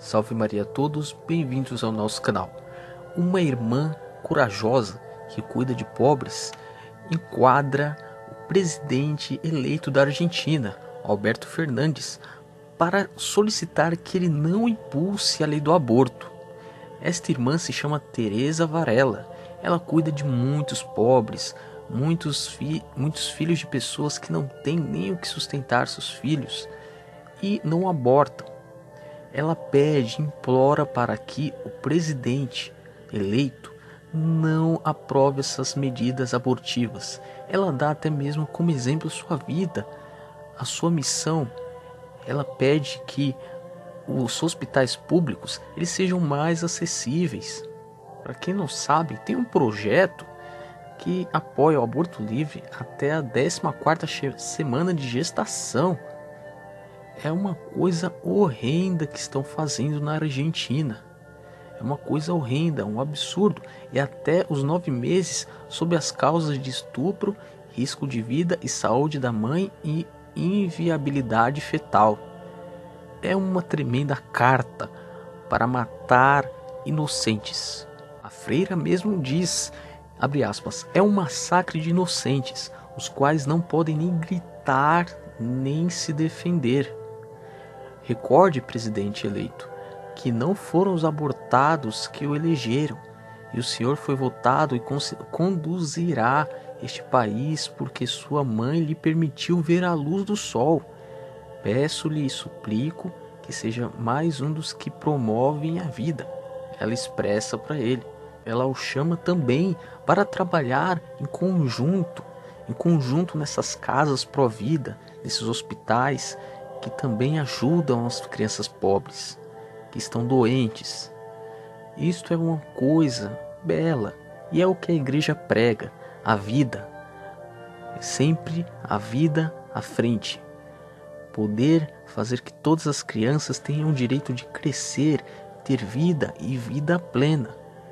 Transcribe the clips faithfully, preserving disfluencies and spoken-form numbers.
Salve Maria a todos, bem-vindos ao nosso canal. Uma irmã corajosa que cuida de pobres enquadra o presidente eleito da Argentina, Alberto Fernandes, para solicitar que ele não impulse a lei do aborto. Esta irmã se chama Teresa Varela. Ela cuida de muitos pobres, muitos, fi muitos filhos de pessoas que não têm nem o que sustentar seus filhos e não abortam. Ela pede, implora para que o presidente eleito não aprove essas medidas abortivas. Ela dá até mesmo como exemplo sua vida, a sua missão. Ela pede que os hospitais públicos eles sejam mais acessíveis. Para quem não sabe, tem um projeto que apoia o aborto livre até a décima quarta semana de gestação. É uma coisa horrenda que estão fazendo na Argentina. É uma coisa horrenda, um absurdo. E até os nove meses sob as causas de estupro, risco de vida e saúde da mãe e inviabilidade fetal. É uma tremenda carta para matar inocentes. A freira mesmo diz, abre aspas, é um massacre de inocentes, os quais não podem nem gritar, nem se defender. Recorde, presidente eleito, que não foram os abortados que o elegeram, e o senhor foi votado e conduzirá este país porque sua mãe lhe permitiu ver a luz do sol. Peço-lhe e suplico que seja mais um dos que promovem a vida. Ela expressa para ele. Ela o chama também para trabalhar em conjunto, em conjunto nessas casas pró-vida, nesses hospitais, que também ajudam as crianças pobres, que estão doentes. Isto é uma coisa bela, e é o que a igreja prega, a vida. Sempre a vida à frente. Poder fazer que todas as crianças tenham o direito de crescer, ter vida e vida plena.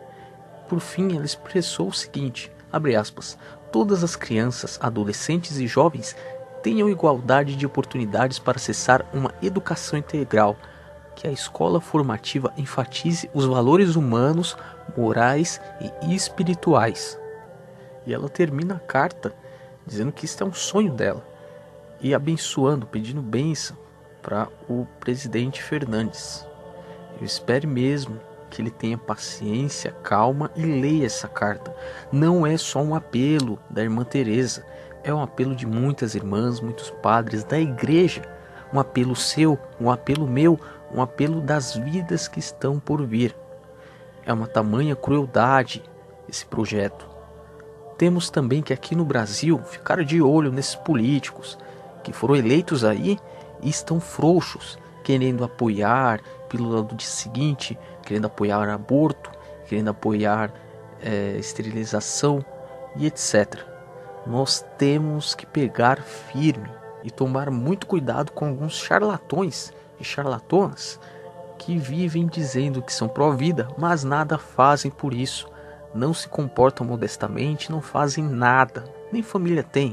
Por fim, ela expressou o seguinte, abre aspas, todas as crianças, adolescentes e jovens tenham igualdade de oportunidades para acessar uma educação integral, que a escola formativa enfatize os valores humanos, morais e espirituais. E ela termina a carta dizendo que isso é um sonho dela e abençoando, pedindo bênção para o presidente Fernandes. Eu espero mesmo que ele tenha paciência, calma e leia essa carta. Não é só um apelo da irmã Teresa, é um apelo de muitas irmãs, muitos padres da igreja, um apelo seu, um apelo meu, um apelo das vidas que estão por vir. É uma tamanha crueldade esse projeto. Temos também que aqui no Brasil ficar de olho nesses políticos que foram eleitos aí e estão frouxos, querendo apoiar pelo lado de seguinte, querendo apoiar aborto, querendo apoiar é, esterilização e etcétera. Nós temos que pegar firme e tomar muito cuidado com alguns charlatões e charlatonas que vivem dizendo que são pró-vida, mas nada fazem por isso. Não se comportam modestamente, não fazem nada, nem família tem.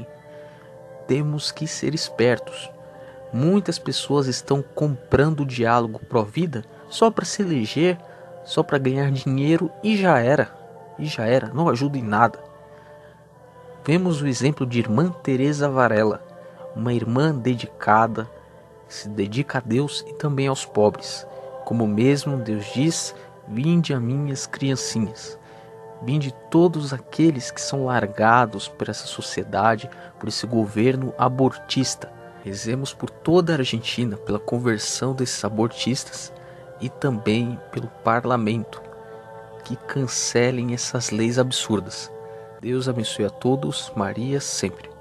Temos que ser espertos. Muitas pessoas estão comprando o diálogo pró-vida só para se eleger, só para ganhar dinheiro e já era. E já era, não ajuda em nada. Vemos o exemplo de irmã Teresa Varela, uma irmã dedicada, que se dedica a Deus e também aos pobres. Como mesmo Deus diz, vinde a minhas criancinhas. Vinde todos aqueles que são largados por essa sociedade, por esse governo abortista. Rezemos por toda a Argentina, pela conversão desses abortistas e também pelo parlamento, que cancelem essas leis absurdas. Deus abençoe a todos, Maria sempre.